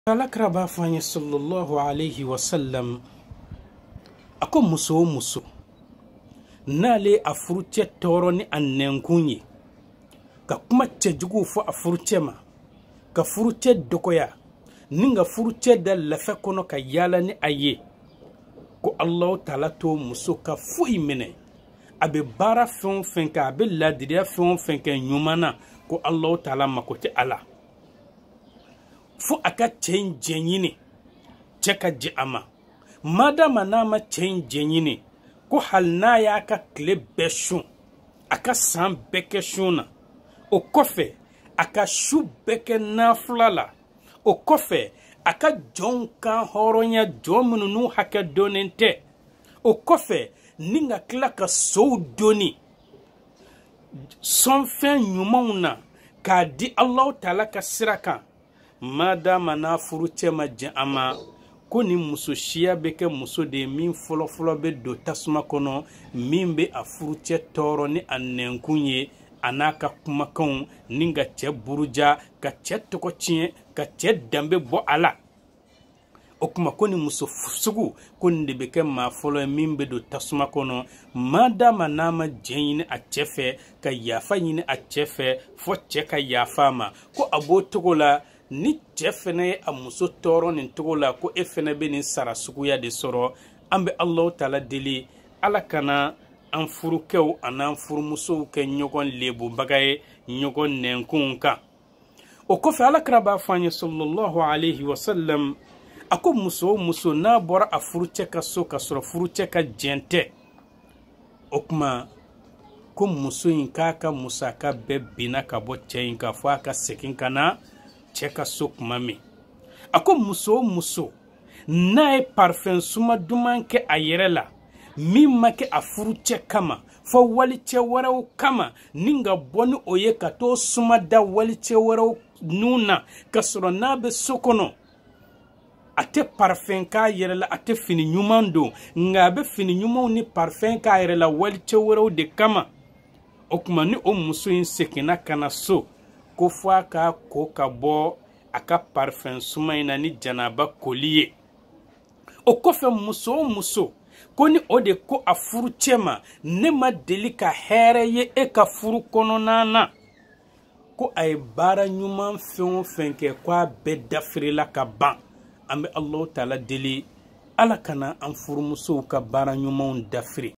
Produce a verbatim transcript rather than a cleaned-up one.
Alakraba fanye sallallahu alayhi wa sallam ako muso muso nale a furucɛ tɔɔrɔ ni a nɛnkun ye ka kuma cɛjugu fɔ a furucɛ ma ka furucɛ dɔgɔya ni ka furucɛ da lafɛ kɔnɔ ka yaala ni a ye ko Allahu taala to muso ka foyi minɛ a bɛ baara fɛn o fɛn kɛ a bɛ ladiriya fɛn o fɛn kɛ ɲuman na ko Allahu taala mako tɛ a la fo aka cɛ in jɛ ɲini cɛ ka jɛ a ma madama n'a ma cɛ in jɛ ɲini ko hali n'a y'a ka tile bɛɛ sun a ka san bɛɛ kɛ sun na o kɔfɛ a ka su bɛɛ kɛ nafila la o kɔfɛ a ka jɔnw kan hɔrɔnya jɔn minnu n'u hakɛ dɔnnen tɛ o kɔfɛ ni ka tila ka sow doni sɔnfɛn ɲumanw na k'a di Allahu taala ka sira kan madama n'a furucɛ ma jɛn a ma ko ni muso siya bɛ kɛ muso de min fɔlɔ fɔlɔ bɛ don tasuma kɔnɔ min bɛ a furucɛ tɔɔrɔ ni a nɛnkun ye a n'a ka kumakanw ni ka cɛ buruja ka cɛ tɔgɔ tiɲɛ ka cɛ danbe bɔ a la o kuma ko ni muso sugu ko nin de bɛ kɛ maa fɔlɔ ye min bɛ don tasuma kɔnɔ madama n'a ma jɛn ɲini a cɛ fɛ ka yafa ɲini a cɛ fɛ fɔ cɛ ka yafa a ma ko a b'o cogo la ni cɛ fɛnɛ ye a muso tɔɔrɔ nin cogo la ko e fɛnɛ bɛ nin sara suguya de sɔrɔ an bɛ Allahu taala deli ala kana an furukɛw an'an furumusow kɛ ɲɔgɔn lebubaga ye ɲɔgɔn nɛnkun kan o kɔfɛ alakira b'a fɔ an ye sallallahu alayhi wa sallam a ko muso o muso n'a bɔra a furucɛ ka so ka sɔrɔ furucɛ ka jɛn tɛ o kuma ko muso in k'a ka musaka bɛɛ binna ka bɔ cɛ in kan fɔ a ka segin ka na cɛ ka so kuma min a ko muso o muso n'a ye parfɛn suma duman kɛ a yɛrɛ la min ma kɛ a furucɛ kama fɔ walicɛ wɛrɛw kama ni ka bɔ ni o ye ka t'o suma da walicɛ wɛrɛw nun na ka sɔrɔ n'a bɛ so kɔnɔ a tɛ parfɛn k'a yɛrɛ la a tɛ fini ɲuman don nka a bɛ fini ɲumanw ni parfɛn k'a yɛrɛ la walicɛ wɛrɛw de kama o kuma ni o muso in seginna ka na so ko fɔ a ka ko ka bɔ a ka parfɛn suma in na ni janaba koli ye o kɔfɛ muso o muso ko ni o de ko a furucɛ ma ne ma deli ka hɛrɛ ye e ka furu kɔnɔna na ko a ye baara ɲuman fɛn o fɛn kɛ ko a bɛɛ dafirila ka ban an bɛ Allahu taala deli ala kana an furumusow ka baara ɲumanw dafiri